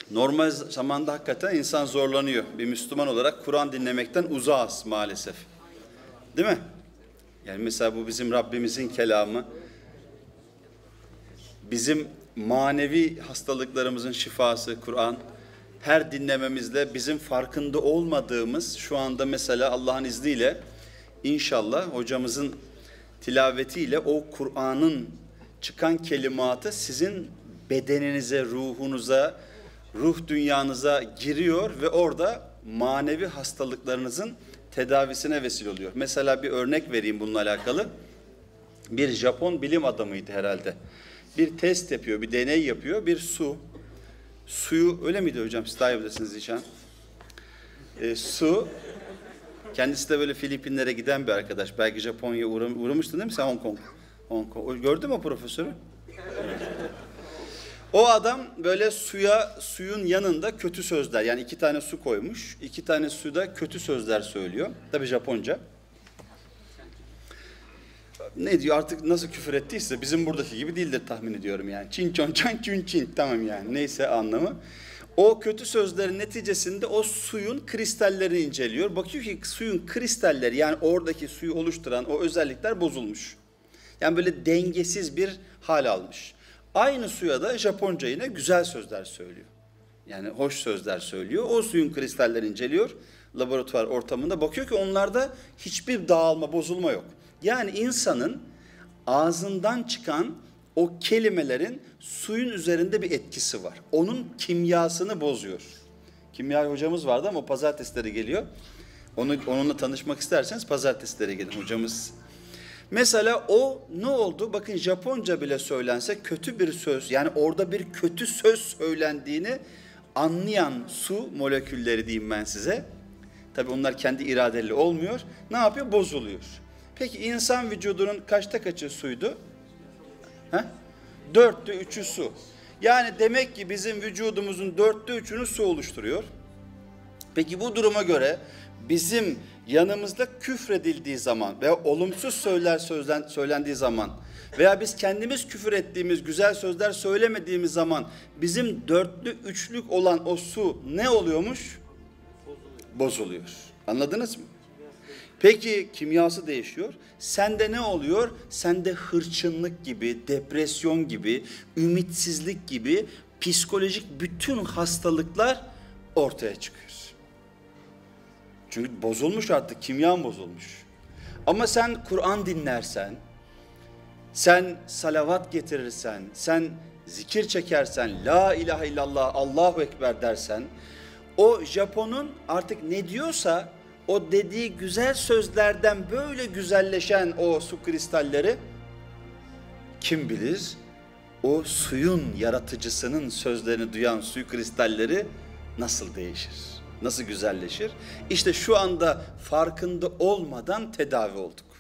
Normal zamanda hakikaten insan zorlanıyor. Bir Müslüman olarak Kur'an dinlemekten uzağız maalesef. Değil mi? Yani mesela bu bizim Rabbimizin kelamı. Bizim manevi hastalıklarımızın şifası Kur'an. Her dinlememizle bizim farkında olmadığımız, şu anda mesela Allah'ın izniyle inşallah hocamızın tilavetiyle o Kur'an'ın çıkan kelimatı sizin bedeninize, ruhunuza, ruh dünyanıza giriyor ve orada manevi hastalıklarınızın tedavisine vesile oluyor. Mesela bir örnek vereyim bununla alakalı. Bir Japon bilim adamıydı herhalde. Bir test yapıyor, bir deney yapıyor, bir suyu, öyle miydi hocam? Siz daha iyi bilirsiniz Zişan. Su, kendisi de böyle Filipinlere giden bir arkadaş. Belki Japonya'ya uğramıştın değil mi sen Hong Kong. Gördün mü profesörü? O adam böyle suyun yanında kötü sözler, yani 2 tane su koymuş, 2 tane suda kötü sözler söylüyor. Tabii Japonca. Ne diyor artık, nasıl küfür ettiyse bizim buradaki gibi değildir tahmin ediyorum yani. Çin çon çan çün çin, tamam yani neyse anlamı. O kötü sözlerin neticesinde o suyun kristallerini inceliyor. Bakıyor ki suyun kristalleri, yani oradaki suyu oluşturan o özellikler bozulmuş. Yani böyle dengesiz bir hal almış. Aynı suya da Japonca yine güzel sözler söylüyor. Yani hoş sözler söylüyor. O suyun kristallerini inceliyor laboratuvar ortamında. Bakıyor ki onlarda hiçbir dağılma, bozulma yok. Yani insanın ağzından çıkan o kelimelerin suyun üzerinde bir etkisi var. Onun kimyasını bozuyor. Kimya hocamız vardı ama o pazartesileri geliyor. Onunla tanışmak isterseniz pazartesileri gelin hocamız. Mesela o ne oldu? Bakın Japonca bile söylense kötü bir söz, yani orada bir kötü söz söylendiğini anlayan su molekülleri diyeyim ben size. Tabii onlar kendi iradeli olmuyor. Ne yapıyor? Bozuluyor. Peki insan vücudunun kaçta kaçı suydu? 4'te 3'ü su. Yani demek ki bizim vücudumuzun 4'te 3'ünü su oluşturuyor. Peki bu duruma göre bizim yanımızda küfredildiği zaman veya olumsuz söylendiği zaman veya biz kendimiz küfür ettiğimiz, güzel sözler söylemediğimiz zaman bizim 4'lü 3'lük olan o su ne oluyormuş? Bozuluyor. Anladınız mı? Peki kimyası değişiyor. Sende ne oluyor? Sende hırçınlık gibi, depresyon gibi, ümitsizlik gibi psikolojik bütün hastalıklar ortaya çıkıyor. Çünkü bozulmuş, artık kimyan bozulmuş. Ama sen Kur'an dinlersen, sen salavat getirirsen, sen zikir çekersen, la ilahe illallah, Allahu Ekber dersen, o Japon'un artık ne diyorsa o dediği güzel sözlerden böyle güzelleşen o su kristalleri, kim bilir o suyun yaratıcısının sözlerini duyan su kristalleri nasıl değişir, nasıl güzelleşir? İşte şu anda farkında olmadan tedavi olduk.